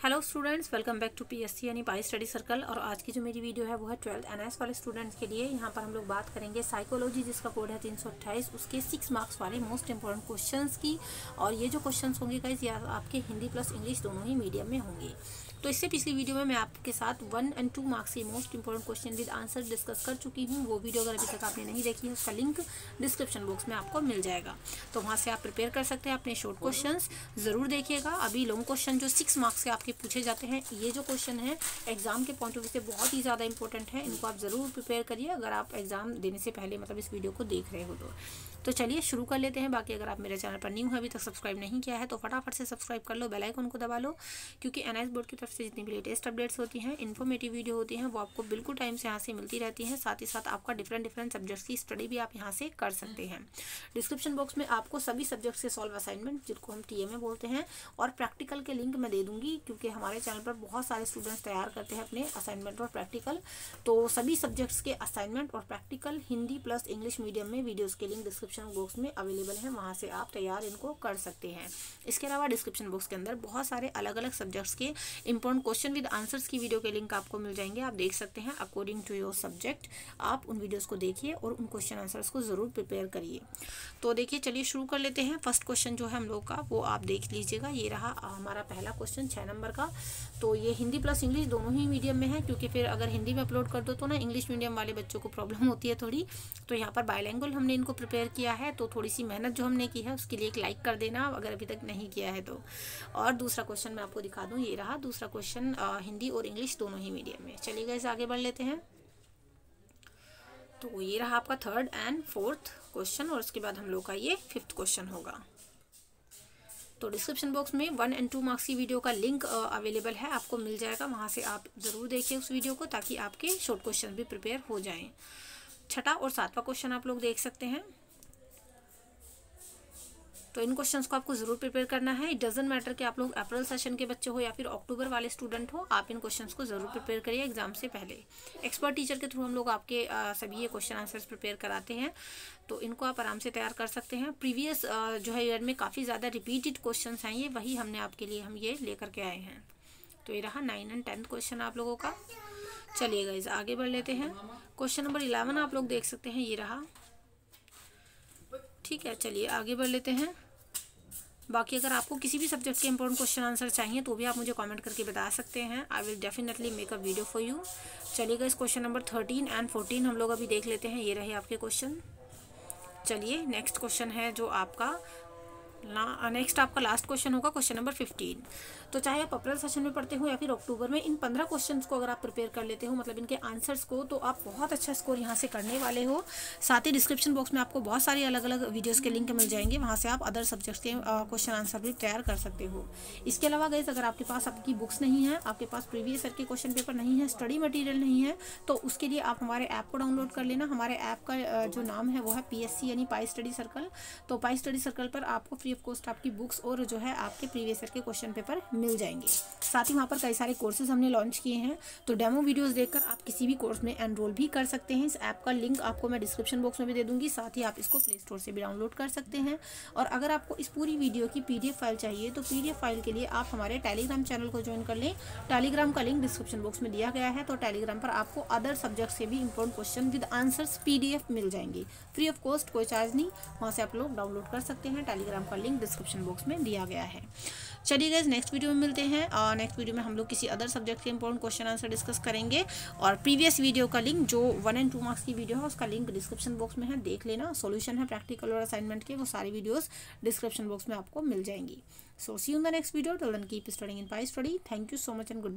Hello students, welcome back to PSC यानी pi study circle. और आज की जो मेरी वीडियो है वो है 12th एनएस वाले स्टूडेंट्स के लिए। यहाँ पर हम लोग बात करेंगे साइकोलॉजी, जिसका कोड है 328, उसके 6 मार्क्स वाले मोस्ट इंपॉर्टेंट क्वेश्चंस की। और ये जो क्वेश्चंस होंगे गाइस, ये आपके हिंदी प्लस इंग्लिश दोनों ही मीडियम में होंगे। तो इससे पिछली वीडियो में मैं आपके साथ 1 और 2 मार्क्स के most important question with answer discuss कर चुकी हूँ। वो वीडियो अगर अभी तक आपने नहीं देखी है, उसका लिंक डिस्क्रिप्शन बॉक्स में आपको मिल जाएगा, तो वहाँ से आप प्रिपेयर कर सकते हैं। अपने शॉर्ट क्वेश्चंस ज़रूर देखिएगा। अभी लॉन्ग क्वेश्चन जो 6 मार्क्स के आपके पूछे जाते हैं, ये जो क्वेश्चन है एग्जाम के पॉइंट ऑफ व्यू से बहुत ही ज़्यादा इंपॉर्टेंट है। इनको आप ज़रूर प्रिपेयर करिए अगर आप एग्जाम देने से पहले मतलब इस वीडियो को देख रहे हो तो चलिए शुरू कर लेते हैं। बाकी अगर आप मेरे चैनल पर न्यू है, अभी तक सब्सक्राइब नहीं किया है, तो फटाफट से सब्सक्राइब कर लो, बेल आइकन को दबा लो, क्योंकि एनएस बोर्ड की तरफ से जितनी भी लेटेस्ट अपडेट्स होती हैं, इन्फॉर्मेटिव वीडियो होती हैं, वो आपको बिल्कुल टाइम से यहाँ से मिलती रहती हैं। साथ ही साथ आपका डिफरेंट सब्जेक्ट्स की स्टडी भी आप यहाँ से कर सकते हैं। डिस्क्रिप्शन बॉक्स में आपको सभी सब्जेक्ट्स के सॉल्व असाइनमेंट, जिनको हम टीएमए बोलते हैं, और प्रैक्टिकल के लिंक मैं दे दूँगी, क्योंकि हमारे चैनल पर बहुत सारे स्टूडेंट्स तैयार करते हैं अपने असाइनमेंट और प्रैक्टिकल। तो सभी सब्जेक्ट्स के असाइनमेंट और practical Hindi plus English medium में वीडियोज़ के लिंक डिस्क्रिप्शन बॉक्स में अवेलेबल है, वहाँ से आप तैयार इनको कर सकते हैं। इसके अलावा डिस्क्रिप्शन बॉक्स के अंदर बहुत सारे अलग अलग सब्जेक्ट्स के इंपॉर्टेंट क्वेश्चन विद आंसर्स की वीडियो के लिंक आपको मिल जाएंगे। आप देख सकते हैं अकॉर्डिंग टू योर सब्जेक्ट। आप उन वीडियोस को देखिए और उन क्वेश्चन आंसर्स को ज़रूर प्रिपेयर करिए। तो देखिए, चलिए शुरू कर लेते हैं। फर्स्ट क्वेश्चन जो है हम लोग का, वो आप देख लीजिएगा। ये रहा हमारा पहला क्वेश्चन 6 नंबर का। तो ये हिंदी प्लस इंग्लिश दोनों ही मीडियम में है, क्योंकि फिर अगर हिंदी में अपलोड कर दो तो ना इंग्लिश मीडियम वाले बच्चों को प्रॉब्लम होती है थोड़ी। तो यहाँ पर बाइलैंग्वेज हमने इनको प्रिपेयर किया है, तो थोड़ी सी मेहनत जो हमने की है उसके लिए एक लाइक कर देना अगर अभी तक नहीं किया है तो। और दूसरा क्वेश्चन मैं आपको दिखा दूँ, ये रहा दूसरा क्वेश्चन, हिंदी और इंग्लिश दोनों ही मीडियम में। चलिए गाइस, आगे बढ़ लेते हैं। तो ये रहा आपका 3rd और 4th क्वेश्चन, और उसके बाद हम लोग का ये 5th क्वेश्चन होगा। तो डिस्क्रिप्शन बॉक्स में 1 और 2 मार्क्स की वीडियो का लिंक अवेलेबल है, आपको मिल जाएगा, वहाँ से आप ज़रूर देखिए उस वीडियो को, ताकि आपके शॉर्ट क्वेश्चन भी प्रिपेयर हो जाएं। 6ठा और 7वां क्वेश्चन आप लोग देख सकते हैं। तो इन क्वेश्चंस को आपको ज़रूर प्रिपेयर करना है। इट डजंट मैटर कि आप लोग अप्रैल सेशन के बच्चे हो या फिर अक्टूबर वाले स्टूडेंट हो, आप इन क्वेश्चंस को ज़रूर प्रिपेयर करिए एग्जाम से पहले। एक्सपर्ट टीचर के थ्रू हम लोग आपके सभी ये क्वेश्चन आंसर्स प्रिपेयर कराते हैं, तो इनको आप आराम से तैयार कर सकते हैं। प्रीवियस जो है ईयर में काफ़ी ज़्यादा रिपीटेड क्वेश्चन हैं, ये वही हमने आपके लिए हम ये लेकर के आए हैं। तो ये रहा 9 और 10th क्वेश्चन आप लोगों का। चलिए गाइस, आगे बढ़ लेते हैं। क्वेश्चन नंबर 11 आप लोग देख सकते हैं, ये रहा। ठीक है, चलिए आगे बढ़ लेते हैं। बाकी अगर आपको किसी भी सब्जेक्ट के इंपॉर्टेंट क्वेश्चन आंसर चाहिए तो भी आप मुझे कमेंट करके बता सकते हैं। I will definitely make a video for you. चलिएगा, इस क्वेश्चन नंबर 13 और 14 हम लोग अभी देख लेते हैं। ये रहे आपके क्वेश्चन। चलिए, नेक्स्ट क्वेश्चन है जो आपका नेक्स्ट आपका लास्ट क्वेश्चन होगा, क्वेश्चन नंबर 15। तो चाहे आप अप्रैल सेशन में पढ़ते हो या फिर अक्टूबर में, इन 15 क्वेश्चंस को अगर आप प्रिपेयर कर लेते हो, मतलब इनके आंसर्स को, तो आप बहुत अच्छा स्कोर यहाँ से करने वाले हो। साथ ही डिस्क्रिप्शन बॉक्स में आपको बहुत सारी अलग अलग वीडियोस के लिंक मिल जाएंगे, वहाँ से आप अदर सब्जेक्ट्स के क्वेश्चन आंसर भी तैयार कर सकते हो। इसके अलावा गाइस, अगर आपके पास आपकी बुक्स नहीं है, आपके पास प्रीवियस ईयर के क्वेश्चन पेपर नहीं है, स्टडी मटीरियल नहीं है, तो उसके लिए आप हमारे ऐप को डाउनलोड कर लेना। हमारे ऐप का जो नाम है वो है पीएससी यानी पाई स्टडी सर्कल। तो पाई स्टडी सर्कल पर आपको फ्री ऑफ कॉस्ट आपकी बुक्स और जो है आपके प्रीवियस ईयर के क्वेश्चन पेपर मिल जाएंगे। साथ ही वहाँ पर कई सारे कोर्सेज हमने लॉन्च किए हैं, तो डेमो वीडियोस देखकर आप किसी भी कोर्स में एनरोल भी कर सकते हैं। इस ऐप का लिंक आपको मैं डिस्क्रिप्शन बॉक्स में भी दे दूंगी, साथ ही आप इसको प्ले स्टोर से भी डाउनलोड कर सकते हैं। और अगर आपको इस पूरी वीडियो की पीडीएफ फाइल चाहिए, तो पीडीएफ फाइल के लिए आप हमारे टेलीग्राम चैनल को ज्वाइन कर लें। टेलीग्राम का लिंक डिस्क्रिप्शन बॉक्स में दिया गया है, तो टेलीग्राम पर आपको अदर सब्जेक्ट से भी important question with answers PDF मिल जाएंगे, फ्री ऑफ कॉस्ट, कोई चार्ज नहीं। वहाँ से आप लोग डाउनलोड कर सकते हैं। टेलीग्राम का लिंक डिस्क्रिप्शन बॉक्स में दिया गया है। चलिए गाइस, नेक्स्ट वीडियो में मिलते हैं, और नेक्स्ट वीडियो में हम लोग किसी अदर सब्जेक्ट के इंपॉर्टेंट क्वेश्चन आंसर डिस्कस करेंगे। और प्रीवियस वीडियो का लिंक, जो 1 और 2 मार्क्स की वीडियो है, उसका लिंक डिस्क्रिप्शन बॉक्स में है, देख लेना। सॉल्यूशन है प्रैक्टिकल और असाइनमेंट के, वो सारी वीडियोस डिस्क्रिप्शन बॉक्स में आपको मिल जाएंगी। So see you in the next video. Till then keep studying in pi study. Thank you so much and good.